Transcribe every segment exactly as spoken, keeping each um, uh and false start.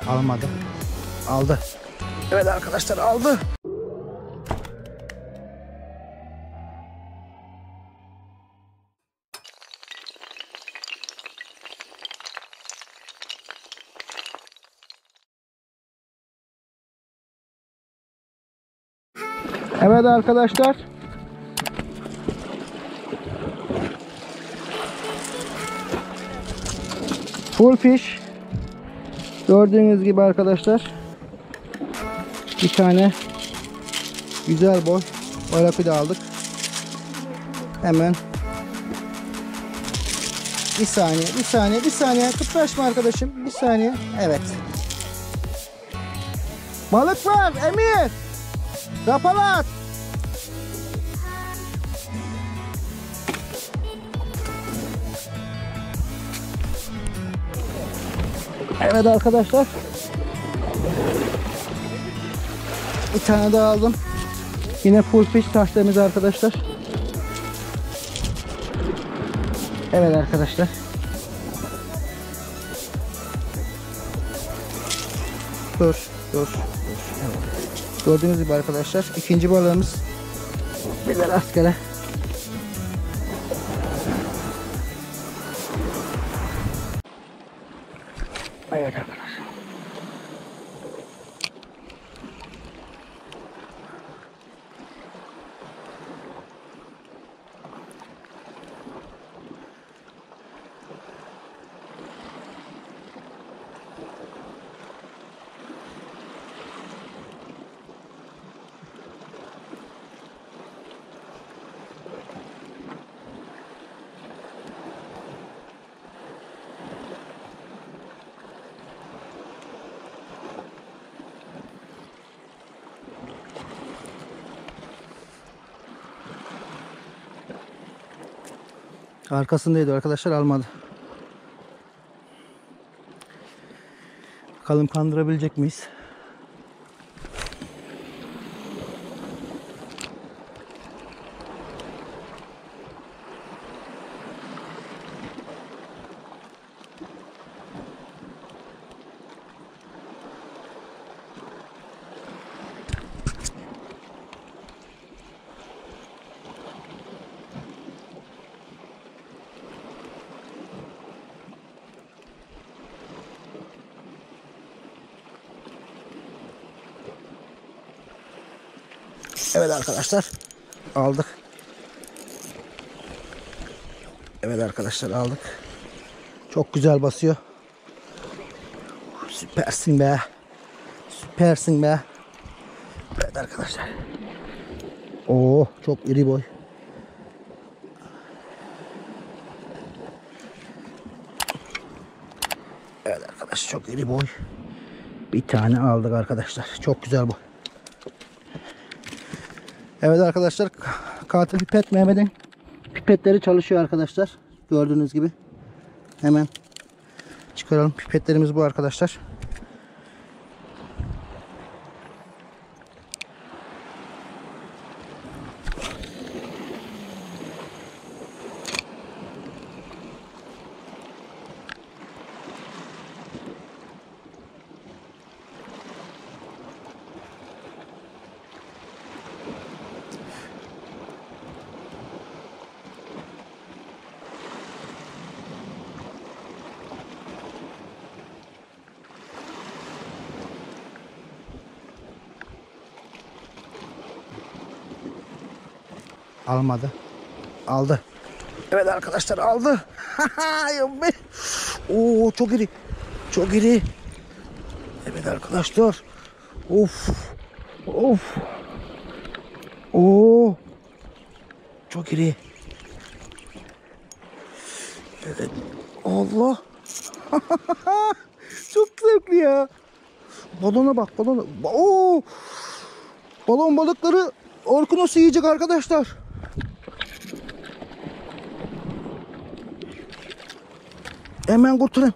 Almadı. Aldı. Evet arkadaşlar, aldı. Evet arkadaşlar. Full fish. Gördüğünüz gibi arkadaşlar. Bir tane güzel boy barapi de aldık. Hemen bir saniye, bir saniye, bir saniye. Kıpraşma arkadaşım. Bir saniye. Evet. Balık var Emir. Kapalat. Evet arkadaşlar. Bir tane daha aldım. Yine full fish taşlarımız arkadaşlar. Evet arkadaşlar. Dur, dur, dur. Evet. Gördüğünüz gibi arkadaşlar, ikinci balığımız bir de rastgele. Evet arkadaşlar. Arkasındaydı arkadaşlar, almadı. Bakalım kandırabilecek miyiz? Evet arkadaşlar, aldık. Evet arkadaşlar, aldık. Çok güzel basıyor. Süpersin be. Süpersin be. Evet arkadaşlar. Oo, çok iri boy. Evet arkadaşlar, çok iri boy. Bir tane aldık arkadaşlar. Çok güzel boy. Evet arkadaşlar, katil pipet Mehmet'in pipetleri çalışıyor arkadaşlar. Gördüğünüz gibi. Hemen çıkaralım. Pipetlerimiz bu arkadaşlar. Almadı. Aldı. Evet arkadaşlar, aldı. Oo, çok iri. Çok iri. Evet arkadaşlar. Of. Of. Oo. Çok iri. Evet. Allah. Çok zevkli ya. Balona bak, balona. Oo. Balon balıkları Orkinos'u yiyecek arkadaşlar. Hemen kurtarın.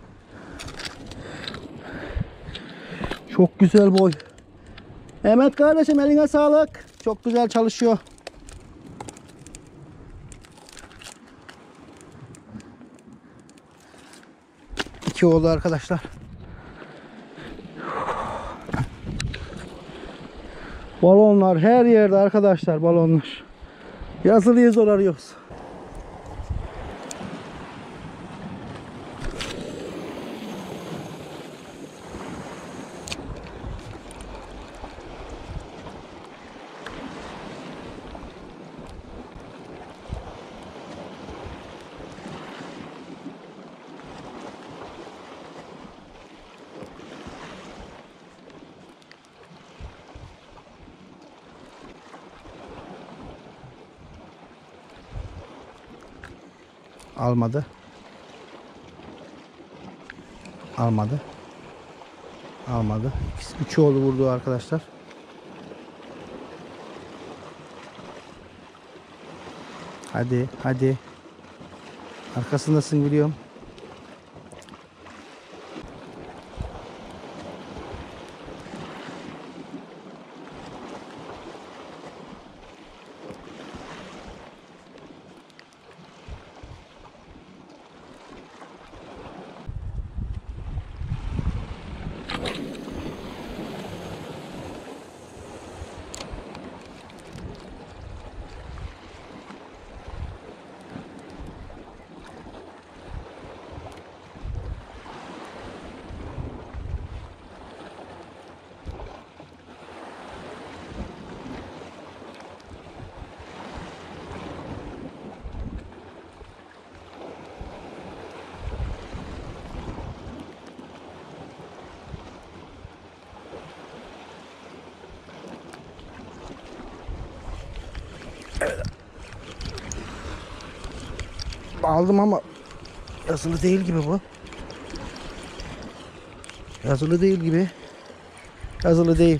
Çok güzel boy. Mehmet kardeşim, eline sağlık. Çok güzel çalışıyor. İki oldu arkadaşlar. Balonlar her yerde arkadaşlar, balonlar. Yazılıyı zor arıyoruz. Almadı. Almadı. Almadı. Üçü oldu vurdu arkadaşlar. Hadi, hadi. Arkasındasın biliyorum. Aldım ama yazılı değil gibi bu. Yazılı değil gibi. Yazılı değil.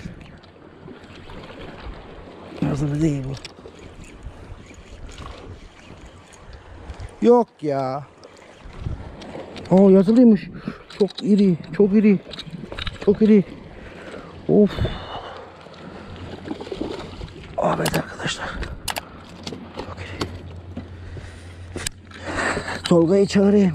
Yazılı değil bu. Yok ya. Oo, yazılıymış. Çok iri, çok iri. Çok iri. Of. Evet arkadaşlar. Çok iri. Tolga'yı çağırayım.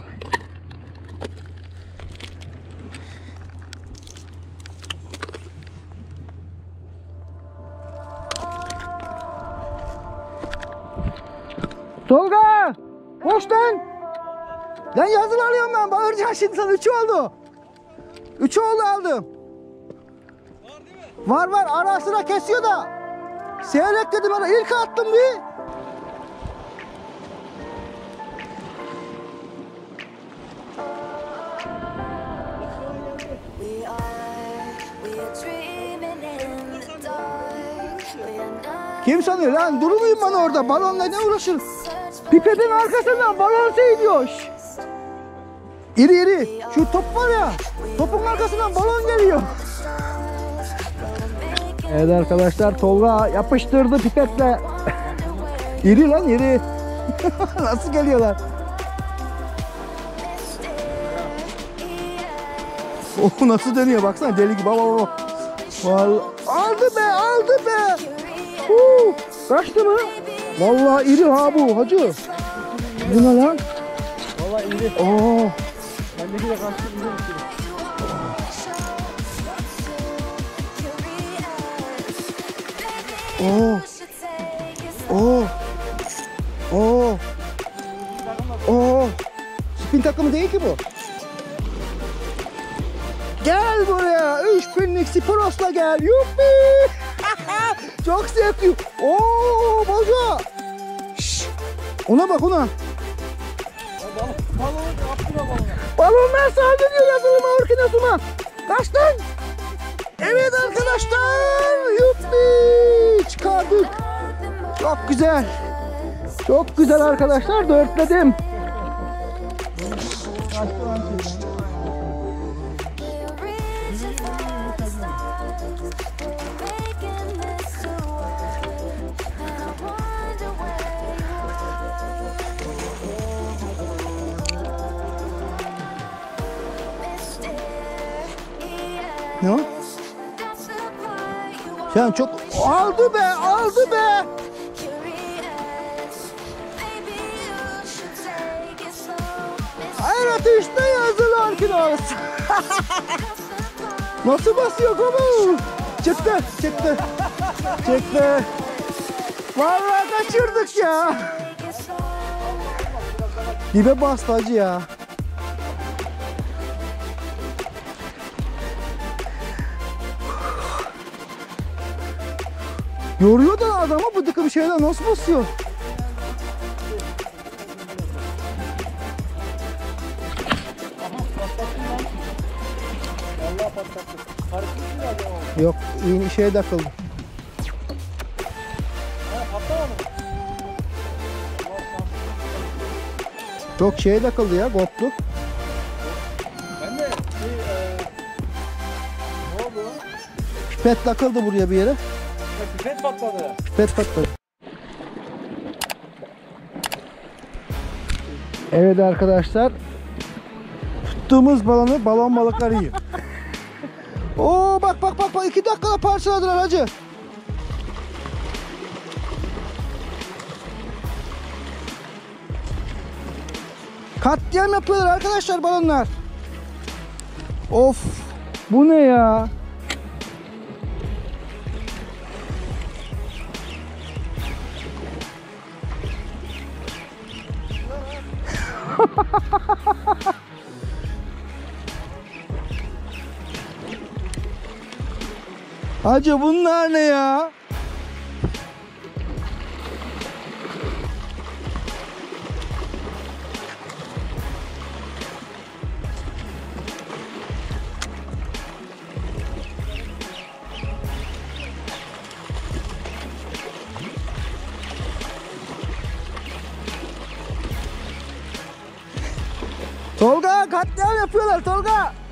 Tolga! Koş lan! Lan yazılı alıyorum ben. Bağıracağım şimdi sana. Üçü oldu. Üçü oldu aldım. Var değil mi? Var var. Ara sıra kesiyor da. Seyrek dedim bana. İlk attım bir. Kim sanıyor lan? Durmayayım bana orada. Balonla ne uğraşır? Pipetin arkasından balon seyrediyor. İri iri. Şu top var ya. Topun arkasından balon geliyor. Evet arkadaşlar, Tolga yapıştırdı pipetle. İri lan iri. Nasıl geliyorlar? Oh, nasıl dönüyor baksana, deli gibi. Baba baba. Vallahi aldı be, aldı be. Huu, kaçtı mı? Vallahi iri ha bu hacı. Bu ne lan? Vallahi iri. Oo. Bendeki de kaçtı biliyor musun? Oo. Oo. Oo. Oo. Spin takımı değil ki bu. Gel buraya. Üç binlik Sporos'la gel. Yuppi. Çok zevkli. Oo boca. Şşş. Ona bak ona. Balonlar saldırıyor yazılım orkinosuna. Kaç lan? Evet arkadaşlar. Yuppi. Çıkardık. Çok güzel. Çok güzel arkadaşlar. Dörtledim. Ne o? Sen çok aldı be, aldı be. Hayret işte yazılar kinos. Nasıl basıyor kamu? Çıktı, çıktı. Çekme. Vallahi kaçırdık ya. Dibe bastı hacı ya. Yoruyor da adamı bu dıkım şeyler nasıl basıyor? Vallahi patlattı. Karışmış mı acaba? Yok, iyi şeye takıldı. Ha, patlamadı mı? Yok şeye takıldı ya, koptu. Ben de şey, e, ne oldu? Pipet takıldı buraya bir yere. Ha, pipet patladı. Pipet patladı. Evet arkadaşlar. Tuttuğumuz balonu balon balıkları yiyor. Oo bak bak bak bak iki dakikada parçaladılar hacı. Katliam yapıyorlar arkadaşlar balonlar. Of, bu ne ya? Hacı bunlar ne ya? Tolga katliam yapıyorlar Tolga.